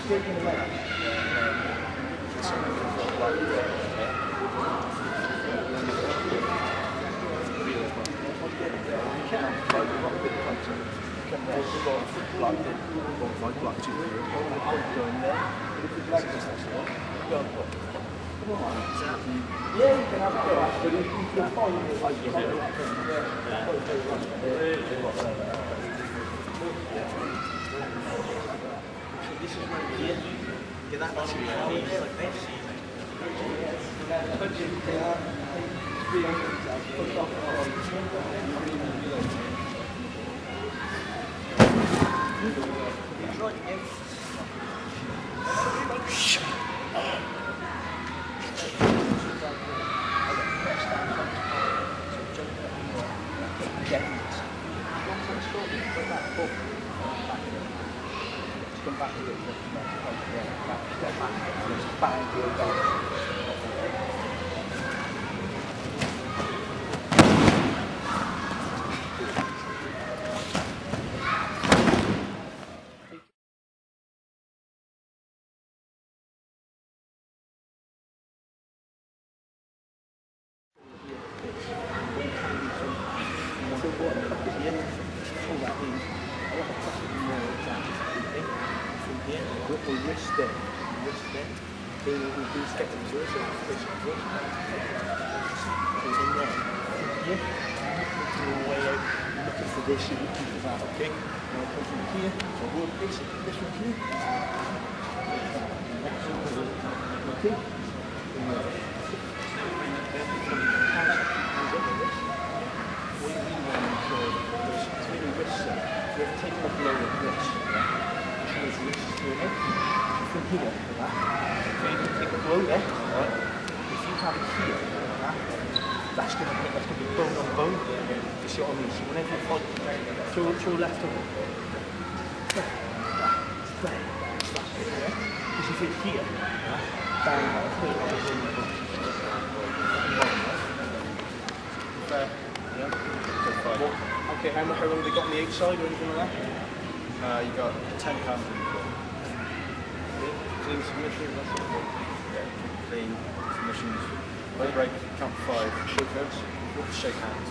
Yeah, you can have a go, but if you can follow it, this is right here. Get that on like this. Throw left over. Because if it's here, bang, okay, how long have they got on the outside or anything like that? You got 10 pounds. Clean submission, that's sort of thing. Yeah, clean submissions. Low break, count 5. Shake hands. Shake hands.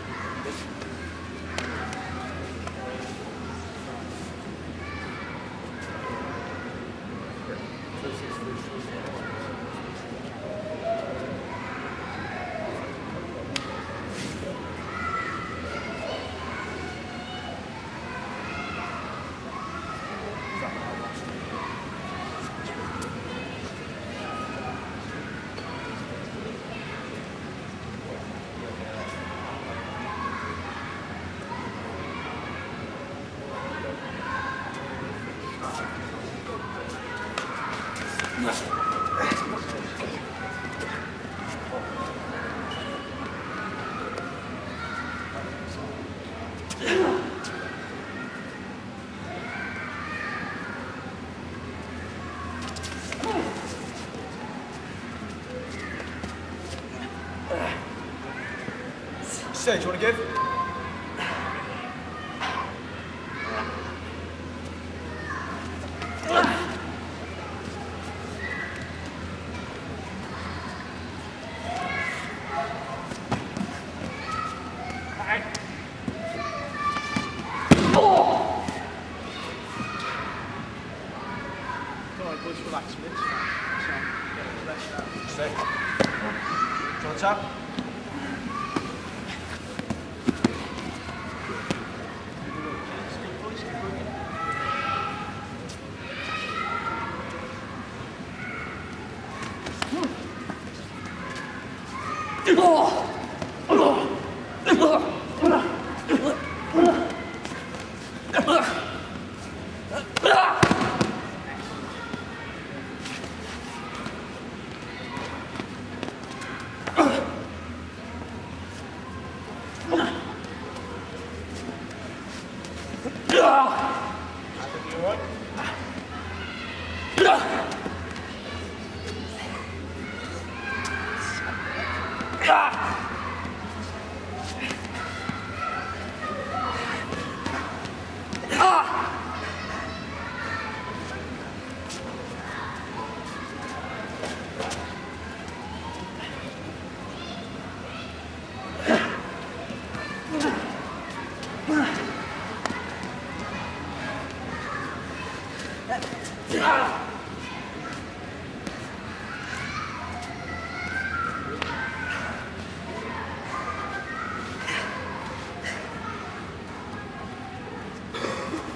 Say, do you want to give? Alright boys, relax a bit. Stay. Do you want to tap?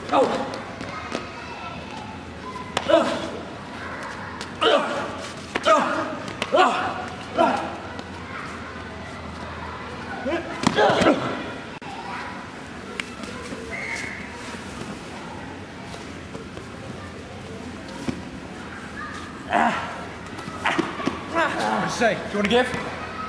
What do you say? Do you want to give?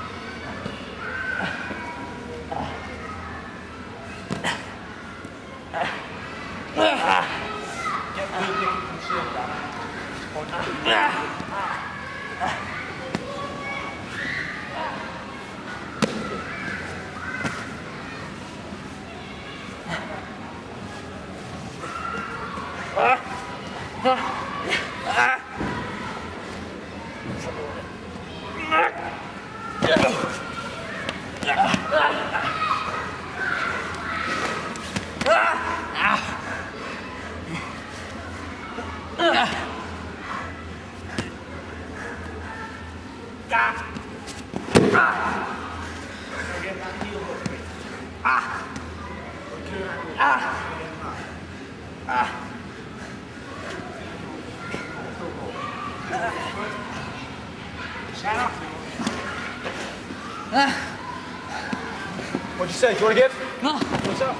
What'd you say? Do you want to give? No. What's up?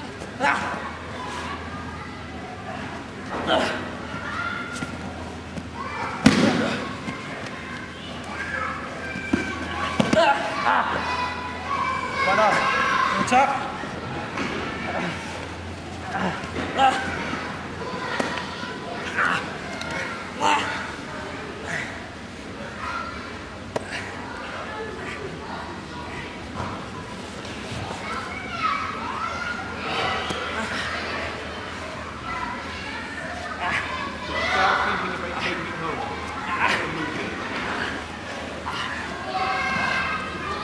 Why not? What's up?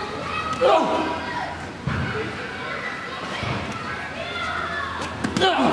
No!